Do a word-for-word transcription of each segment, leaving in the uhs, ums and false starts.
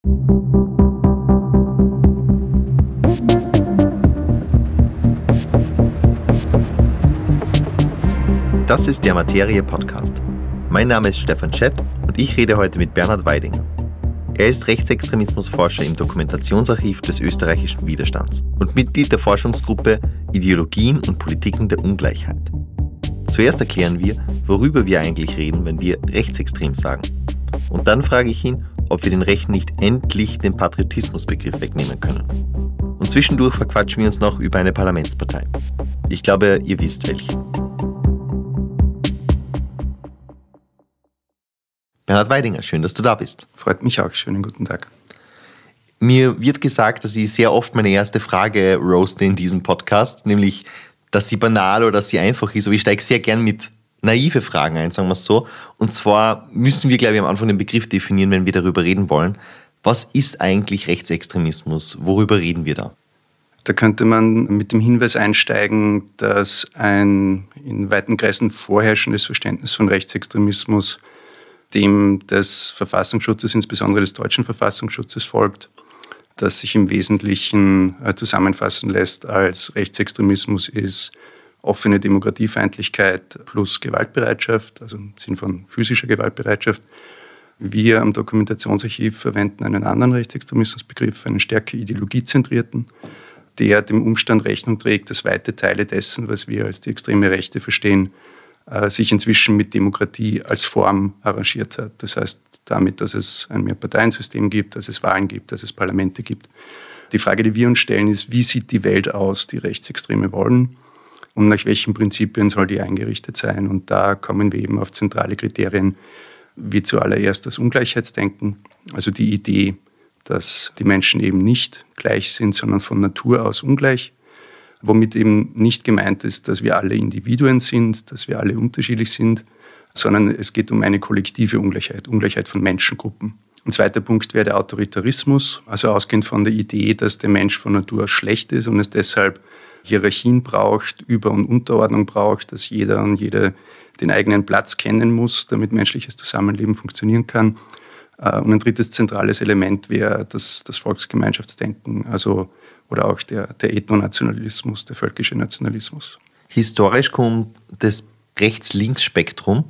Das ist der Materie-Podcast. Mein Name ist Stefan Schett und ich rede heute mit Bernhard Weidinger. Er ist Rechtsextremismusforscher im Dokumentationsarchiv des österreichischen Widerstands und Mitglied der Forschungsgruppe Ideologien und Politiken der Ungleichheit. Zuerst erklären wir, worüber wir eigentlich reden, wenn wir rechtsextrem sagen. Und dann frage ich ihn, ob wir den Rechten nicht endlich den Patriotismusbegriff wegnehmen können. Und zwischendurch verquatschen wir uns noch über eine Parlamentspartei. Ich glaube, ihr wisst welche. Bernhard Weidinger, schön, dass du da bist. Freut mich auch. Schönen guten Tag. Mir wird gesagt, dass ich sehr oft meine erste Frage roaste in diesem Podcast, nämlich, dass sie banal oder dass sie einfach ist. Aber ich steige sehr gern mit naive Fragen ein, sagen wir es so. Und zwar müssen wir, glaube ich, am Anfang den Begriff definieren, wenn wir darüber reden wollen. Was ist eigentlich Rechtsextremismus? Worüber reden wir da? Da könnte man mit dem Hinweis einsteigen, dass ein in weiten Kreisen vorherrschendes Verständnis von Rechtsextremismus dem des Verfassungsschutzes, insbesondere des deutschen Verfassungsschutzes, folgt, das sich im Wesentlichen zusammenfassen lässt als Rechtsextremismus ist offene Demokratiefeindlichkeit plus Gewaltbereitschaft, also im Sinn von physischer Gewaltbereitschaft. Wir am Dokumentationsarchiv verwenden einen anderen Rechtsextremismusbegriff, einen stärker ideologiezentrierten, der dem Umstand Rechnung trägt, dass weite Teile dessen, was wir als die extreme Rechte verstehen, sich inzwischen mit Demokratie als Form arrangiert hat. Das heißt damit, dass es ein Mehrparteiensystem gibt, dass es Wahlen gibt, dass es Parlamente gibt. Die Frage, die wir uns stellen, ist, wie sieht die Welt aus, die Rechtsextreme wollen und nach welchen Prinzipien soll die eingerichtet sein? Und da kommen wir eben auf zentrale Kriterien, wie zuallererst das Ungleichheitsdenken, also die Idee, dass die Menschen eben nicht gleich sind, sondern von Natur aus ungleich. Womit eben nicht gemeint ist, dass wir alle Individuen sind, dass wir alle unterschiedlich sind, sondern es geht um eine kollektive Ungleichheit, Ungleichheit von Menschengruppen. Ein zweiter Punkt wäre der Autoritarismus, also ausgehend von der Idee, dass der Mensch von Natur aus schlecht ist und es deshalb Hierarchien braucht, Über- und Unterordnung braucht, dass jeder und jede den eigenen Platz kennen muss, damit menschliches Zusammenleben funktionieren kann. Und ein drittes zentrales Element wäre das, das Volksgemeinschaftsdenken, also oder auch der, der Ethnonationalismus, der völkische Nationalismus. Historisch kommt das Rechts-Links-Spektrum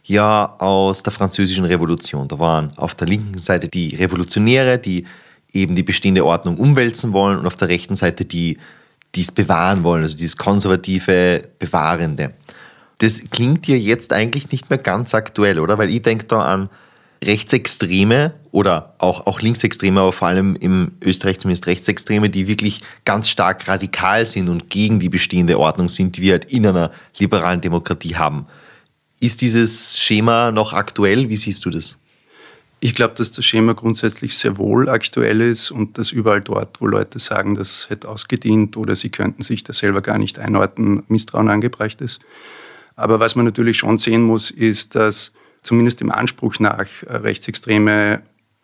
ja aus der Französischen Revolution. Da waren auf der linken Seite die Revolutionäre, die eben die bestehende Ordnung umwälzen wollen, und auf der rechten Seite die, die es bewahren wollen, also dieses konservative, bewahrende. Das klingt ja jetzt eigentlich nicht mehr ganz aktuell, oder? Weil ich denke da an Rechtsextreme oder auch, auch Linksextreme, aber vor allem im Österreich zumindest Rechtsextreme, die wirklich ganz stark radikal sind und gegen die bestehende Ordnung sind, die wir halt in einer liberalen Demokratie haben. Ist dieses Schema noch aktuell? Wie siehst du das? Ich glaube, dass das Schema grundsätzlich sehr wohl aktuell ist und dass überall dort, wo Leute sagen, das hätte ausgedient oder sie könnten sich das selber gar nicht einordnen, Misstrauen angebracht ist. Aber was man natürlich schon sehen muss, ist, dass zumindest dem Anspruch nach Rechtsextreme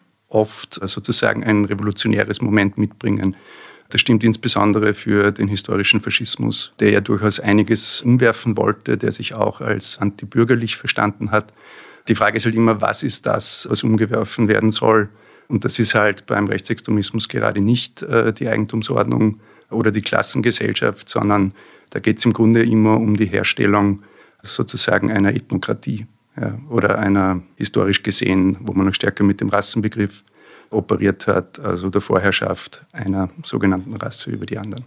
oft sozusagen ein revolutionäres Moment mitbringen. Das stimmt insbesondere für den historischen Faschismus, der ja durchaus einiges umwerfen wollte, der sich auch als antibürgerlich verstanden hat. Die Frage ist halt immer, was ist das, was umgeworfen werden soll? Und das ist halt beim Rechtsextremismus gerade nicht die Eigentumsordnung oder die Klassengesellschaft, sondern da geht es im Grunde immer um die Herstellung sozusagen einer Ethnokratie. Ja, oder einer, historisch gesehen, wo man noch stärker mit dem Rassenbegriff operiert hat, also der Vorherrschaft einer sogenannten Rasse über die anderen.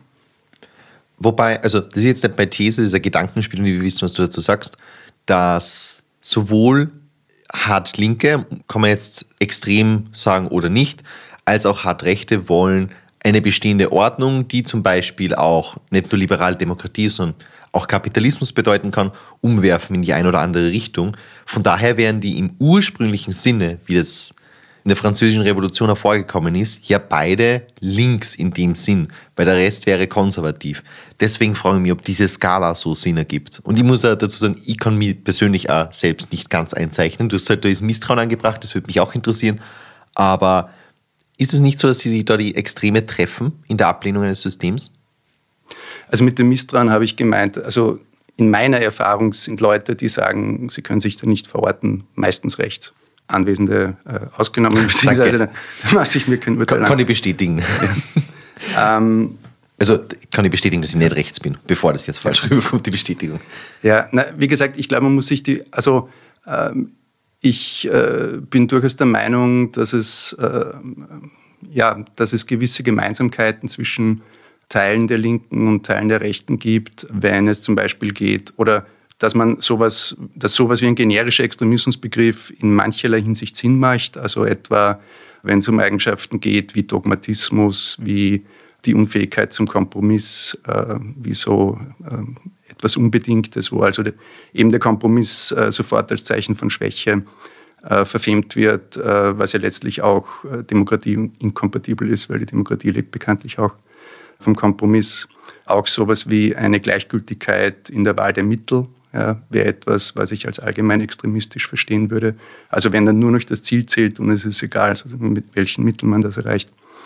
Wobei, also das ist jetzt nicht bei These, das ist ein Gedankenspiel und wir wissen, was du dazu sagst, dass sowohl Hart-Linke, kann man jetzt extrem sagen oder nicht, als auch Hart-Rechte wollen eine bestehende Ordnung, die zum Beispiel auch nicht nur liberale Demokratie, sondern auch Kapitalismus bedeuten kann, umwerfen in die eine oder andere Richtung. Von daher wären die im ursprünglichen Sinne, wie das in der Französischen Revolution hervorgekommen ist, ja beide links in dem Sinn, weil der Rest wäre konservativ. Deswegen frage ich mich, ob diese Skala so Sinn ergibt. Und ich muss auch dazu sagen, ich kann mich persönlich auch selbst nicht ganz einzeichnen. Du hast halt, da ist Misstrauen angebracht, das würde mich auch interessieren. Aber ist es nicht so, dass sie sich da die Extreme treffen in der Ablehnung eines Systems? Also mit dem Misstrauen habe ich gemeint, also in meiner Erfahrung sind Leute, die sagen, sie können sich da nicht verorten, meistens rechts. Anwesende äh, ausgenommen, beziehungsweise da mache ich mir kein Urteil. Kann, kann ich bestätigen. Ja. ähm, also kann ich bestätigen, dass ich nicht rechts bin, bevor das jetzt falsch rüberkommt, die Bestätigung. Ja, na, wie gesagt, ich glaube, man muss sich die, also ähm, ich äh, bin durchaus der Meinung, dass es, äh, ja, dass es gewisse Gemeinsamkeiten zwischen Teilen der Linken und Teilen der Rechten gibt, wenn es zum Beispiel geht, oder dass man sowas, dass sowas wie ein generischer Extremismusbegriff in mancherlei Hinsicht Sinn macht, also etwa, wenn es um Eigenschaften geht wie Dogmatismus, wie die Unfähigkeit zum Kompromiss, äh, wie so äh, etwas Unbedingtes, wo also de, eben der Kompromiss äh, sofort als Zeichen von Schwäche äh, verfemt wird, äh, was ja letztlich auch äh, Demokratie inkompatibel ist, weil die Demokratie lebt bekanntlich auch vom Kompromiss. Auch sowas wie eine Gleichgültigkeit in der Wahl der Mittel ja, wäre etwas, was ich als allgemein extremistisch verstehen würde. Also wenn dann nur noch das Ziel zählt und es ist egal, also mit welchen Mitteln man das erreicht.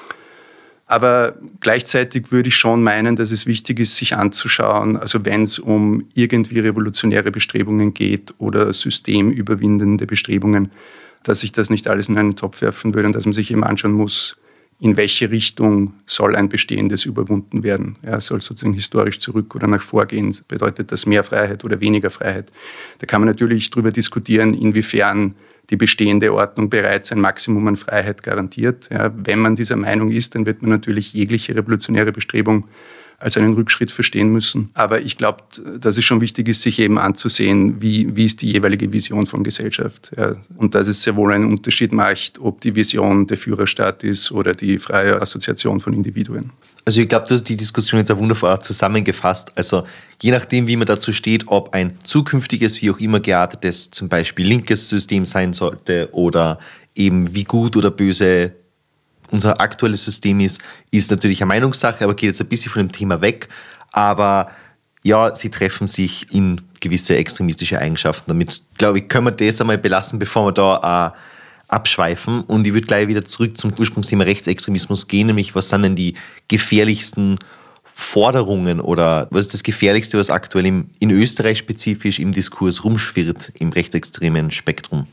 Aber gleichzeitig würde ich schon meinen, dass es wichtig ist, sich anzuschauen, also wenn es um irgendwie revolutionäre Bestrebungen geht oder systemüberwindende Bestrebungen, dass ich das nicht alles in einen Topf werfen würde und dass man sich eben anschauen muss, in welche Richtung soll ein Bestehendes überwunden werden. Ja, soll sozusagen historisch zurück oder nach vorgehen? Bedeutet das mehr Freiheit oder weniger Freiheit? Da kann man natürlich darüber diskutieren, inwiefern die bestehende Ordnung bereits ein Maximum an Freiheit garantiert. Ja, wenn man dieser Meinung ist, dann wird man natürlich jegliche revolutionäre Bestrebung als einen Rückschritt verstehen müssen. Aber ich glaube, dass es schon wichtig ist, sich eben anzusehen, wie, wie ist die jeweilige Vision von Gesellschaft. Ja, und dass es sehr wohl einen Unterschied macht, ob die Vision der Führerstaat ist oder die freie Assoziation von Individuen. Also ich glaube, du hast die Diskussion jetzt auch wunderbar zusammengefasst. Also je nachdem, wie man dazu steht, ob ein zukünftiges, wie auch immer geartetes, zum Beispiel linkes System sein sollte oder eben wie gut oder böse unser aktuelles System ist, ist natürlich eine Meinungssache, aber geht jetzt ein bisschen von dem Thema weg. Aber ja, sie treffen sich in gewisse extremistische Eigenschaften. Damit, glaube ich, können wir das einmal belassen, bevor wir da äh, abschweifen. Und ich würde gleich wieder zurück zum Ursprungsthema Rechtsextremismus gehen, nämlich was sind denn die gefährlichsten Forderungen oder was ist das Gefährlichste, was aktuell im, in Österreich spezifisch im Diskurs rumschwirrt, im rechtsextremen Spektrum?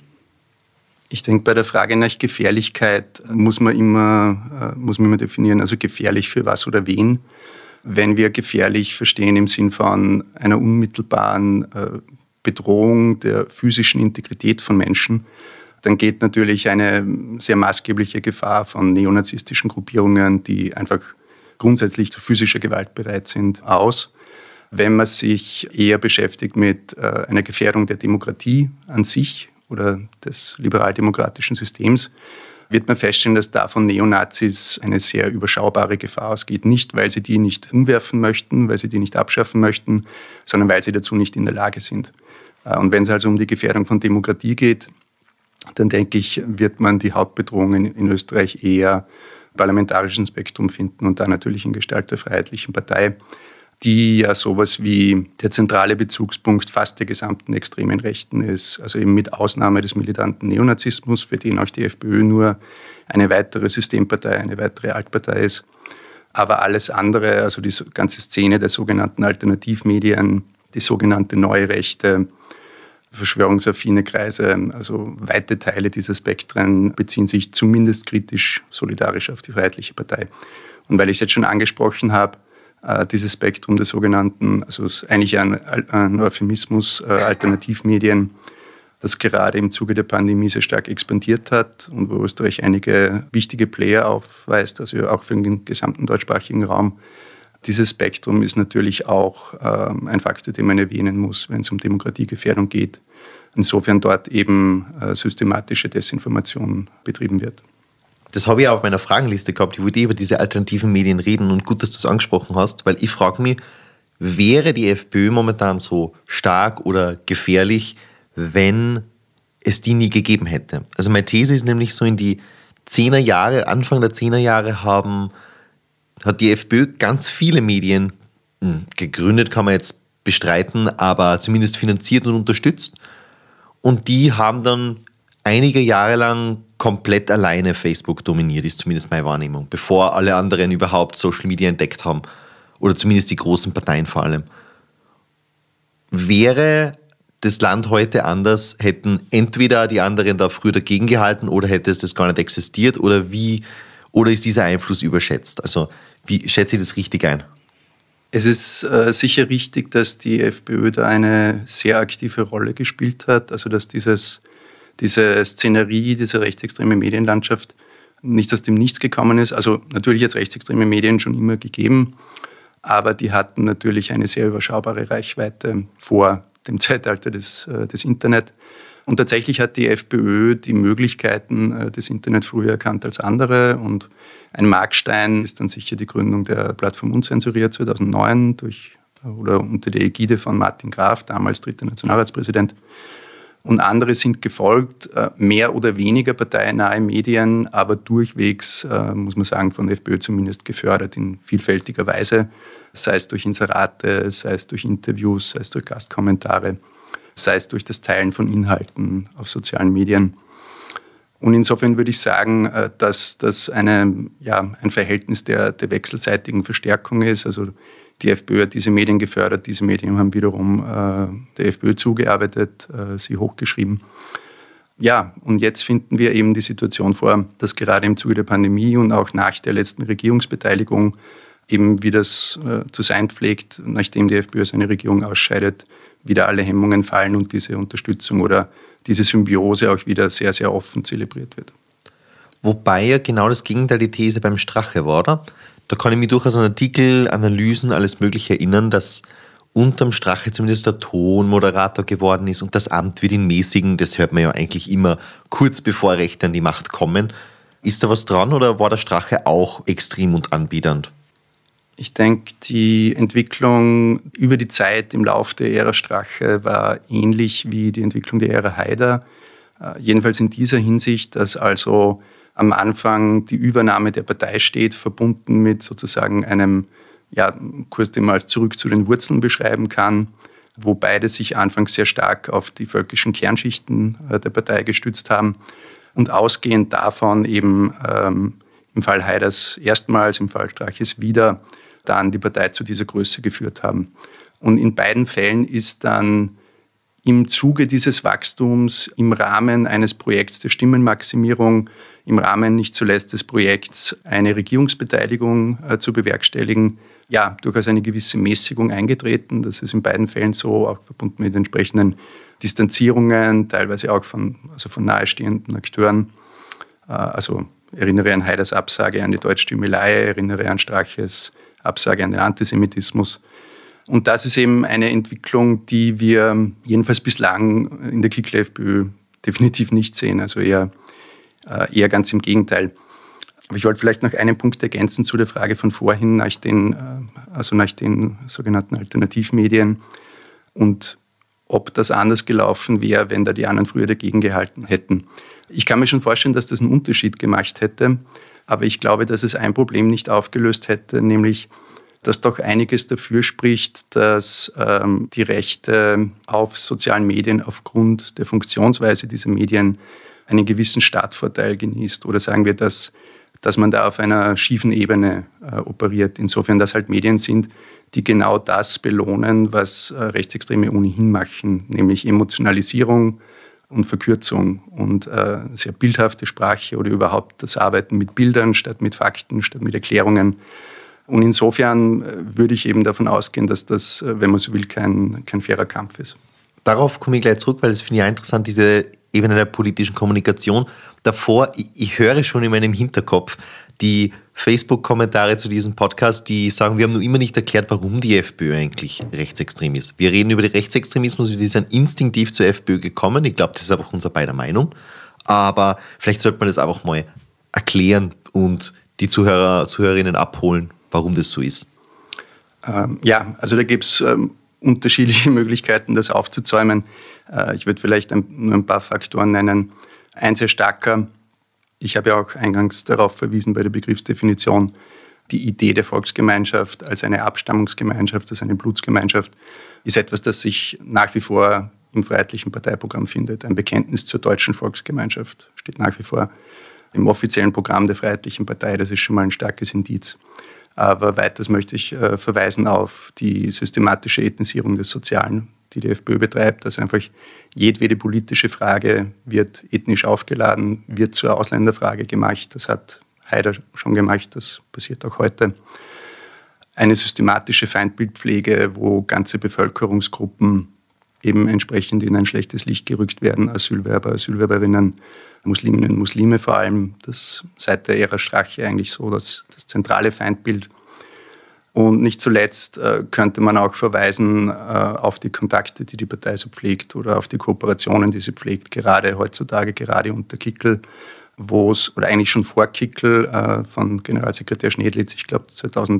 Ich denke, bei der Frage nach Gefährlichkeit muss man immer, muss man immer definieren, also gefährlich für was oder wen. Wenn wir gefährlich verstehen im Sinn von einer unmittelbaren Bedrohung der physischen Integrität von Menschen, dann geht natürlich eine sehr maßgebliche Gefahr von neonazistischen Gruppierungen, die einfach grundsätzlich zu physischer Gewalt bereit sind, aus. Wenn man sich eher beschäftigt mit einer Gefährdung der Demokratie an sich oder des liberaldemokratischen Systems, wird man feststellen, dass da von Neonazis eine sehr überschaubare Gefahr ausgeht. Nicht, weil sie die nicht umwerfen möchten, weil sie die nicht abschaffen möchten, sondern weil sie dazu nicht in der Lage sind. Und wenn es also um die Gefährdung von Demokratie geht, dann denke ich, wird man die Hauptbedrohungen in Österreich eher im parlamentarischen Spektrum finden und da natürlich in Gestalt der Freiheitlichen Partei, die ja sowas wie der zentrale Bezugspunkt fast der gesamten extremen Rechten ist. Also eben mit Ausnahme des militanten Neonazismus, für den auch die FPÖ nur eine weitere Systempartei, eine weitere Altpartei ist. Aber alles andere, also die ganze Szene der sogenannten Alternativmedien, die sogenannte Neue Rechte, verschwörungsaffine Kreise, also weite Teile dieser Spektren beziehen sich zumindest kritisch solidarisch auf die Freiheitliche Partei. Und weil ich es jetzt schon angesprochen habe, dieses Spektrum der sogenannten, also eigentlich ein, ein Euphemismus, äh, Alternativmedien, das gerade im Zuge der Pandemie sehr stark expandiert hat und wo Österreich einige wichtige Player aufweist, also auch für den gesamten deutschsprachigen Raum. Dieses Spektrum ist natürlich auch ähm, ein Faktor, den man erwähnen muss, wenn es um Demokratiegefährdung geht. Insofern dort eben äh, systematische Desinformation betrieben wird. Das habe ich auch auf meiner Fragenliste gehabt. Ich wollte über diese alternativen Medien reden und gut, dass du es angesprochen hast, weil ich frage mich, wäre die FPÖ momentan so stark oder gefährlich, wenn es die nie gegeben hätte? Also meine These ist nämlich so, in die zehner Jahre, Anfang der zehner Jahre haben, hat die FPÖ ganz viele Medien mh, gegründet, kann man jetzt bestreiten, aber zumindest finanziert und unterstützt. Und die haben dann einige Jahre lang komplett alleine Facebook dominiert, ist zumindest meine Wahrnehmung, bevor alle anderen überhaupt Social Media entdeckt haben. Oder zumindest die großen Parteien vor allem. Wäre das Land heute anders, hätten entweder die anderen da früher dagegen gehalten oder hätte es das gar nicht existiert oder wie, oder ist dieser Einfluss überschätzt? Also wie schätze ich das richtig ein? Es ist äh, sicher richtig, dass die FPÖ da eine sehr aktive Rolle gespielt hat, also dass dieses, diese Szenerie, diese rechtsextreme Medienlandschaft nicht aus dem Nichts gekommen ist. Also natürlich jetzt rechtsextreme Medien schon immer gegeben, aber die hatten natürlich eine sehr überschaubare Reichweite vor dem Zeitalter des, äh, des Internet. Und tatsächlich hat die FPÖ die Möglichkeiten äh, des Internet früher erkannt als andere. Und ein Markstein ist dann sicher die Gründung der Plattform Unzensuriert zweitausendneun durch, oder unter der Ägide von Martin Graf, damals dritter Nationalratspräsident. Und andere sind gefolgt, äh, mehr oder weniger parteinahe Medien, aber durchwegs, äh, muss man sagen, von der FPÖ zumindest gefördert in vielfältiger Weise. Sei es durch Inserate, sei es durch Interviews, sei es durch Gastkommentare, sei es durch das Teilen von Inhalten auf sozialen Medien. Und insofern würde ich sagen, dass das eine, ja, ein Verhältnis der, der wechselseitigen Verstärkung ist. Also die FPÖ hat diese Medien gefördert, diese Medien haben wiederum äh, der FPÖ zugearbeitet, äh, sie hochgeschrieben. Ja, und jetzt finden wir eben die Situation vor, dass gerade im Zuge der Pandemie und auch nach der letzten Regierungsbeteiligung eben wie das äh, zu sein pflegt, nachdem die FPÖ seine Regierung ausscheidet, wieder alle Hemmungen fallen und diese Unterstützung oder diese Symbiose auch wieder sehr, sehr offen zelebriert wird. Wobei ja genau das Gegenteil die These beim Strache war, oder? Da kann ich mich durchaus an Artikel, Analysen, alles Mögliche erinnern, dass unterm Strache zumindest der Tonmoderator geworden ist und das Amt wird ihn mäßigen. Das hört man ja eigentlich immer kurz bevor Rechte an die Macht kommen. Ist da was dran oder war der Strache auch extrem und anbiedernd? Ich denke, die Entwicklung über die Zeit im Lauf der Ära Strache war ähnlich wie die Entwicklung der Ära Haider. Äh, jedenfalls in dieser Hinsicht, dass also am Anfang die Übernahme der Partei steht, verbunden mit sozusagen einem ja, Kurs, den man als Zurück zu den Wurzeln beschreiben kann, wo beide sich anfangs sehr stark auf die völkischen Kernschichten äh, der Partei gestützt haben und ausgehend davon eben ähm, im Fall Haiders erstmals, im Fall Straches wieder, dann die Partei zu dieser Größe geführt haben. Und in beiden Fällen ist dann im Zuge dieses Wachstums, im Rahmen eines Projekts der Stimmenmaximierung, im Rahmen nicht zuletzt des Projekts eine Regierungsbeteiligung äh, zu bewerkstelligen, ja, durchaus eine gewisse Mäßigung eingetreten. Das ist in beiden Fällen so, auch verbunden mit entsprechenden Distanzierungen, teilweise auch von, also von nahestehenden Akteuren. Äh, also erinnere an Haiders Absage an die Deutschstümmelei, erinnere an Straches Absage an den Antisemitismus. Und das ist eben eine Entwicklung, die wir jedenfalls bislang in der Kickl-FPÖ definitiv nicht sehen, also eher, eher ganz im Gegenteil. Aber ich wollte vielleicht noch einen Punkt ergänzen zu der Frage von vorhin nach den, also nach den sogenannten Alternativmedien und ob das anders gelaufen wäre, wenn da die anderen früher dagegen gehalten hätten. Ich kann mir schon vorstellen, dass das einen Unterschied gemacht hätte. Aber ich glaube, dass es ein Problem nicht aufgelöst hätte, nämlich, dass doch einiges dafür spricht, dass ähm, die Rechte auf sozialen Medien aufgrund der Funktionsweise dieser Medien einen gewissen Startvorteil genießt. Oder sagen wir, dass, dass man da auf einer schiefen Ebene äh, operiert. Insofern, dass halt Medien sind, die genau das belohnen, was äh, Rechtsextreme ohnehin machen, nämlich Emotionalisierung und Verkürzung und äh, sehr bildhafte Sprache oder überhaupt das Arbeiten mit Bildern statt mit Fakten, statt mit Erklärungen. Und insofern äh, würde ich eben davon ausgehen, dass das, äh, wenn man so will, kein, kein fairer Kampf ist. Darauf komme ich gleich zurück, weil das finde ich ja interessant, diese Ebene der politischen Kommunikation. Davor, ich, ich höre schon in meinem Hinterkopf die Facebook-Kommentare zu diesem Podcast, die sagen, wir haben noch immer nicht erklärt, warum die FPÖ eigentlich rechtsextrem ist. Wir reden über den Rechtsextremismus, wir sind instinktiv zur FPÖ gekommen. Ich glaube, das ist einfach unser beider Meinung. Aber vielleicht sollte man das einfach mal erklären und die Zuhörer, Zuhörerinnen abholen, warum das so ist. Ähm, ja, also da gibt es ähm, unterschiedliche Möglichkeiten, das aufzuzäumen. Äh, ich würde vielleicht ein, nur ein paar Faktoren nennen. Ein sehr starker, ich habe ja auch eingangs darauf verwiesen bei der Begriffsdefinition, die Idee der Volksgemeinschaft als eine Abstammungsgemeinschaft, als eine Blutsgemeinschaft, ist etwas, das sich nach wie vor im Freiheitlichen Parteiprogramm findet. Ein Bekenntnis zur deutschen Volksgemeinschaft steht nach wie vor im offiziellen Programm der Freiheitlichen Partei. Das ist schon mal ein starkes Indiz. Aber weiters möchte ich äh, verweisen auf die systematische Ethnisierung des Sozialen, die die FPÖ betreibt. Also einfach jedwede politische Frage wird ethnisch aufgeladen, wird zur Ausländerfrage gemacht. Das hat Haider schon gemacht, das passiert auch heute. Eine systematische Feindbildpflege, wo ganze Bevölkerungsgruppen eben entsprechend in ein schlechtes Licht gerückt werden, Asylwerber, Asylwerberinnen, Musliminnen, Muslime vor allem. Das seit der Ära Strache eigentlich so das, das zentrale Feindbild. Und nicht zuletzt äh, könnte man auch verweisen äh, auf die Kontakte, die die Partei so pflegt oder auf die Kooperationen, die sie pflegt, gerade heutzutage, gerade unter Kickl, wo es, oder eigentlich schon vor Kickl äh, von Generalsekretär Schnedlitz, ich glaube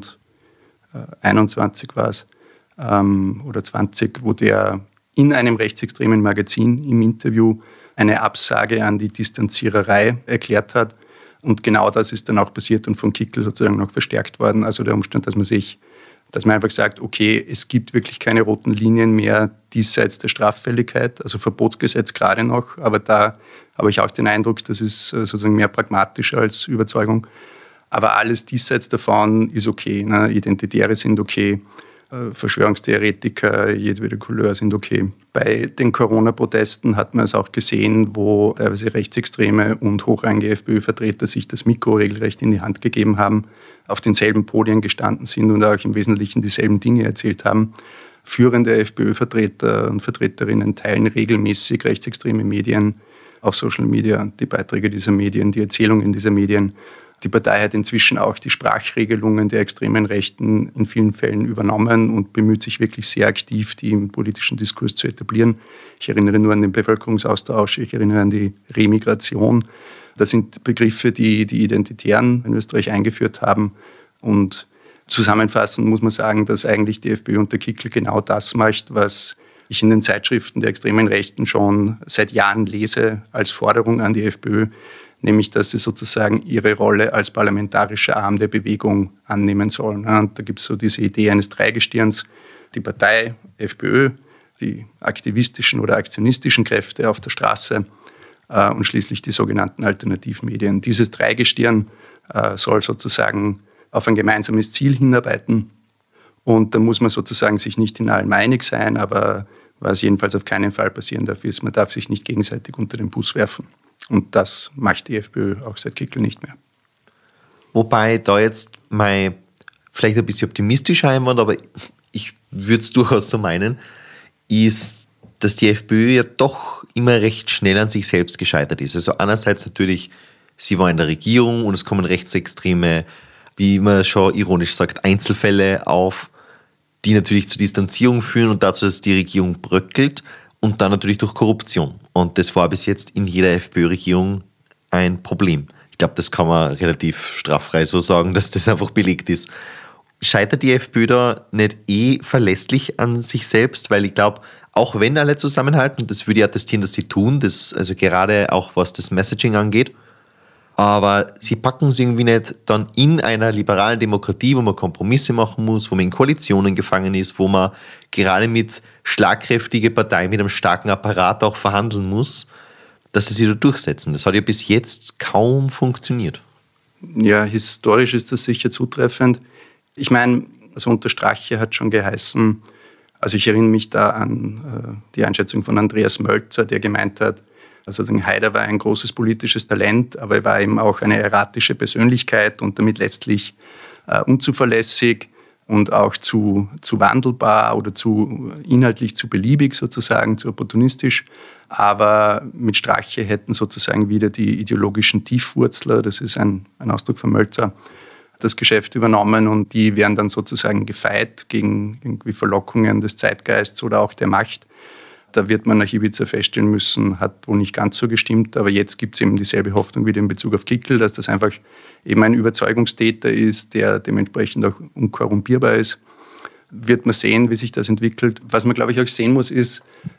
zweitausendeinundzwanzig war es, ähm, oder zwanzig, wo der in einem rechtsextremen Magazin im Interview eine Absage an die Distanziererei erklärt hat. Und genau das ist dann auch passiert und von Kickl sozusagen noch verstärkt worden. Also der Umstand, dass man sich, dass man einfach sagt, okay, es gibt wirklich keine roten Linien mehr diesseits der Straffälligkeit, also Verbotsgesetz gerade noch, aber da habe ich auch den Eindruck, das ist sozusagen mehr pragmatisch als Überzeugung. Aber alles diesseits davon ist okay. Ne? Identitäre sind okay, Verschwörungstheoretiker jedwede Couleur sind okay. Bei den Corona-Protesten hat man es auch gesehen, wo teilweise Rechtsextreme und hochrangige FPÖ-Vertreter sich das Mikro regelrecht in die Hand gegeben haben, auf denselben Podien gestanden sind und auch im Wesentlichen dieselben Dinge erzählt haben. Führende FPÖ-Vertreter und Vertreterinnen teilen regelmäßig rechtsextreme Medien auf Social Media, die Beiträge dieser Medien, die Erzählungen dieser Medien. Die Partei hat inzwischen auch die Sprachregelungen der extremen Rechten in vielen Fällen übernommen und bemüht sich wirklich sehr aktiv, die im politischen Diskurs zu etablieren. Ich erinnere nur an den Bevölkerungsaustausch, ich erinnere an die Remigration. Das sind Begriffe, die die Identitären in Österreich eingeführt haben. Und zusammenfassend muss man sagen, dass eigentlich die FPÖ unter Kickl genau das macht, was ich in den Zeitschriften der extremen Rechten schon seit Jahren lese als Forderung an die FPÖ, nämlich dass sie sozusagen ihre Rolle als parlamentarischer Arm der Bewegung annehmen sollen. Und da gibt es so diese Idee eines Dreigestirns, die Partei, FPÖ, die aktivistischen oder aktionistischen Kräfte auf der Straße äh, und schließlich die sogenannten Alternativmedien. Dieses Dreigestirn äh, soll sozusagen auf ein gemeinsames Ziel hinarbeiten. Und da muss man sozusagen sich nicht in allem einig sein, aber was jedenfalls auf keinen Fall passieren darf, ist, man darf sich nicht gegenseitig unter den Bus werfen. Und das macht die FPÖ auch seit Kickl nicht mehr. Wobei da jetzt mein vielleicht ein bisschen optimistischer Einwand, aber ich würde es durchaus so meinen, ist, dass die FPÖ ja doch immer recht schnell an sich selbst gescheitert ist. Also einerseits natürlich, sie war in der Regierung und es kommen rechtsextreme, wie man schon ironisch sagt, Einzelfälle auf, die natürlich zur Distanzierung führen und dazu, dass die Regierung bröckelt. Und dann natürlich durch Korruption. Und das war bis jetzt in jeder FPÖ-Regierung ein Problem. Ich glaube, das kann man relativ straffrei so sagen, dass das einfach belegt ist. Scheitert die FPÖ da nicht eh verlässlich an sich selbst? Weil ich glaube, auch wenn alle zusammenhalten, und das würde ich attestieren, dass sie tun, das, also gerade auch was das Messaging angeht, aber sie packen es irgendwie nicht dann in einer liberalen Demokratie, wo man Kompromisse machen muss, wo man in Koalitionen gefangen ist, wo man gerade mit schlagkräftigen Parteien, mit einem starken Apparat auch verhandeln muss, dass sie sich da durchsetzen. Das hat ja bis jetzt kaum funktioniert. Ja, historisch ist das sicher zutreffend. Ich meine, also unter Strache hat schon geheißen, also ich erinnere mich da an äh, die Einschätzung von Andreas Mölzer, der gemeint hat, also Haider war ein großes politisches Talent, aber er war eben auch eine erratische Persönlichkeit und damit letztlich äh, unzuverlässig und auch zu, zu wandelbar oder zu inhaltlich zu beliebig sozusagen, zu opportunistisch. Aber mit Strache hätten sozusagen wieder die ideologischen Tiefwurzler, das ist ein, ein Ausdruck von Mölzer, das Geschäft übernommen und die wären dann sozusagen gefeit gegen irgendwie Verlockungen des Zeitgeists oder auch der Macht. Da wird man nach Ibiza feststellen müssen, hat wohl nicht ganz so gestimmt, aber jetzt gibt es eben dieselbe Hoffnung wieder in Bezug auf Kickl, dass das einfach eben ein Überzeugungstäter ist, der dementsprechend auch unkorrumpierbar ist. Wird man sehen, wie sich das entwickelt. Was man, glaube ich, auch sehen muss, ist,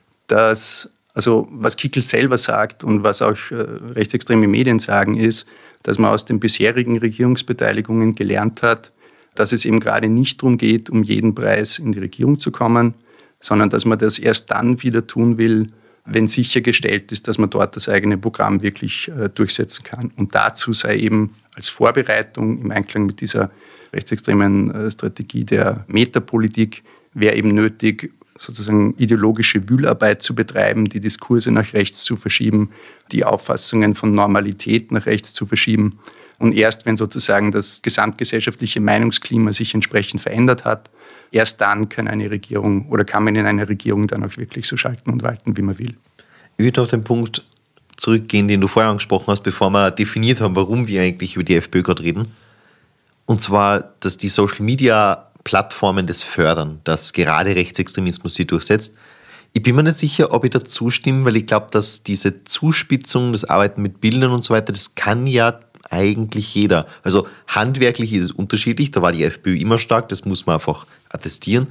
dass, also was Kickl selber sagt und was auch äh, rechtsextreme Medien sagen, ist, dass man aus den bisherigen Regierungsbeteiligungen gelernt hat, dass es eben gerade nicht darum geht, um jeden Preis in die Regierung zu kommen, sondern dass man das erst dann wieder tun will, wenn sichergestellt ist, dass man dort das eigene Programm wirklich äh, durchsetzen kann. Und dazu sei eben als Vorbereitung im Einklang mit dieser rechtsextremen äh, Strategie der Metapolitik, wäre eben nötig, sozusagen ideologische Wühlarbeit zu betreiben, die Diskurse nach rechts zu verschieben, die Auffassungen von Normalität nach rechts zu verschieben. Und erst wenn sozusagen das gesamtgesellschaftliche Meinungsklima sich entsprechend verändert hat, erst dann kann eine Regierung oder kann man in einer Regierung dann auch wirklich so schalten und walten, wie man will. Ich würde auf den Punkt zurückgehen, den du vorher angesprochen hast, bevor wir definiert haben, warum wir eigentlich über die FPÖ gerade reden. Und zwar, dass die Social-Media-Plattformen das fördern, dass gerade Rechtsextremismus sie durchsetzt. Ich bin mir nicht sicher, ob ich da zustimme, weil ich glaube, dass diese Zuspitzung, das Arbeiten mit Bildern und so weiter, das kann ja eigentlich jeder. Also handwerklich ist es unterschiedlich, da war die FPÖ immer stark, das muss man einfach attestieren.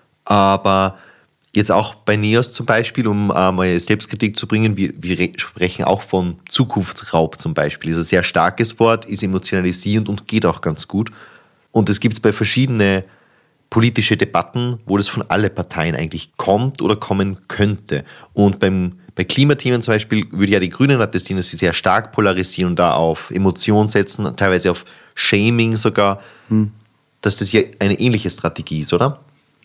Aber jetzt auch bei NEOS zum Beispiel, um mal Selbstkritik zu bringen, wir, wir sprechen auch von Zukunftsraub zum Beispiel. Das ist ein sehr starkes Wort, ist emotionalisierend und geht auch ganz gut. Und es gibt es bei verschiedenen politische Debatten, wo das von allen Parteien eigentlich kommt oder kommen könnte. Und beim, bei Klimathemen zum Beispiel würde ja die Grünen attestieren, dass sie sehr stark polarisieren und da auf Emotionen setzen, teilweise auf Shaming sogar, hm. dass das ja eine ähnliche Strategie ist, oder?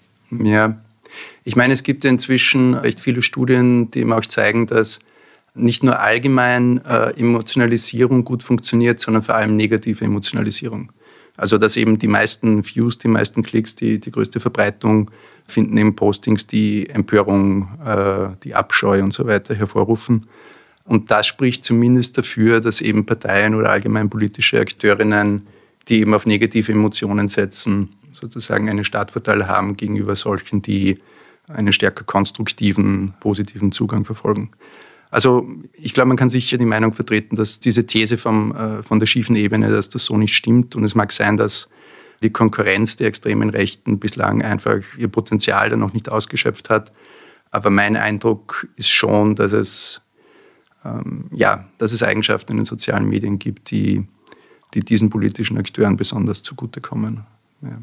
Ja, ich meine, es gibt inzwischen recht viele Studien, die eben auch zeigen, dass nicht nur allgemein äh, Emotionalisierung gut funktioniert, sondern vor allem negative Emotionalisierung. Also dass eben die meisten Views, die meisten Klicks, die, die größte Verbreitung finden eben Postings, die Empörung, äh, die Abscheu und so weiter hervorrufen. Und das spricht zumindest dafür, dass eben Parteien oder allgemein politische Akteurinnen, die eben auf negative Emotionen setzen, sozusagen einen Startvorteil haben gegenüber solchen, die einen stärker konstruktiven, positiven Zugang verfolgen. Also ich glaube, man kann sicher die Meinung vertreten, dass diese These vom, äh, von der schiefen Ebene, dass das so nicht stimmt. Und es mag sein, dass die Konkurrenz der extremen Rechten bislang einfach ihr Potenzial dann noch nicht ausgeschöpft hat. Aber mein Eindruck ist schon, dass es, ähm, ja, dass es Eigenschaften in den sozialen Medien gibt, die, die diesen politischen Akteuren besonders zugutekommen. Ja.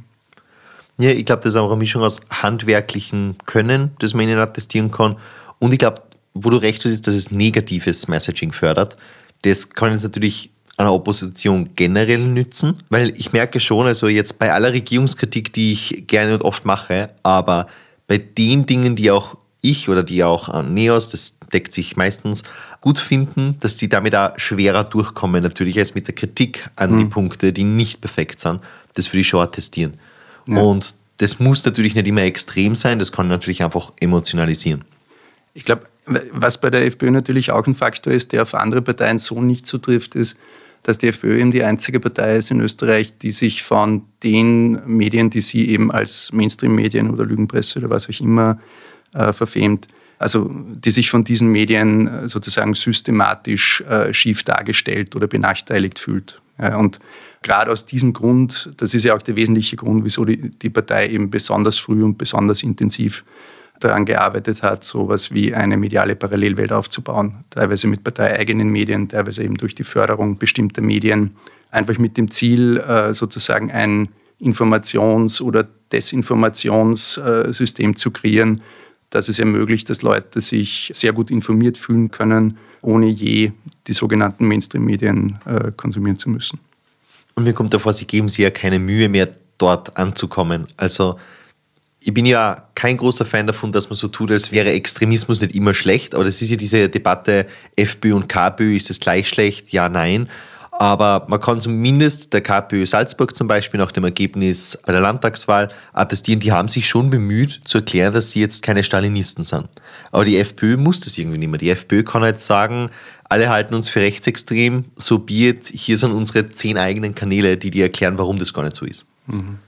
Ja, ich glaube, das ist auch eine Mischung aus handwerklichem Können, das man ihnen attestieren kann. Und ich glaube, wo du recht hast, ist, dass es negatives Messaging fördert. Das kann jetzt natürlich einer Opposition generell nützen, weil ich merke schon, also jetzt bei aller Regierungskritik, die ich gerne und oft mache, aber bei den Dingen, die auch ich oder die auch an NEOS, das deckt sich meistens, gut finden, dass die damit auch schwerer durchkommen, natürlich als mit der Kritik an mhm. die Punkte, die nicht perfekt sind. Das würde ich schon attestieren. Ja. Und das muss natürlich nicht immer extrem sein, das kann natürlich einfach emotionalisieren. Ich glaube, was bei der FPÖ natürlich auch ein Faktor ist, der auf andere Parteien so nicht zutrifft, ist, dass die FPÖ eben die einzige Partei ist in Österreich, die sich von den Medien, die sie eben als Mainstream-Medien oder Lügenpresse oder was auch immer äh, verfemt, also die sich von diesen Medien sozusagen systematisch äh, schief dargestellt oder benachteiligt fühlt. Ja, und gerade aus diesem Grund, das ist ja auch der wesentliche Grund, wieso die, die Partei eben besonders früh und besonders intensiv daran gearbeitet hat, so etwas wie eine mediale Parallelwelt aufzubauen, teilweise mit parteieigenenen Medien, teilweise eben durch die Förderung bestimmter Medien, einfach mit dem Ziel, sozusagen ein Informations- oder Desinformationssystem zu kreieren, das es ermöglicht, dass Leute sich sehr gut informiert fühlen können, ohne je die sogenannten Mainstream-Medien konsumieren zu müssen. Und mir kommt davor, sie geben sich ja keine Mühe mehr, dort anzukommen. Also ich bin ja kein großer Fan davon, dass man so tut, als wäre Extremismus nicht immer schlecht. Aber das ist ja diese Debatte, FPÖ und KPÖ, ist das gleich schlecht? Ja, nein. Aber man kann zumindest der KPÖ Salzburg zum Beispiel nach dem Ergebnis bei der Landtagswahl attestieren, die haben sich schon bemüht zu erklären, dass sie jetzt keine Stalinisten sind. Aber die FPÖ muss das irgendwie nicht mehr. Die FPÖ kann jetzt sagen, alle halten uns für rechtsextrem, so be it, hier sind unsere zehn eigenen Kanäle, die dir erklären, warum das gar nicht so ist. Mhm.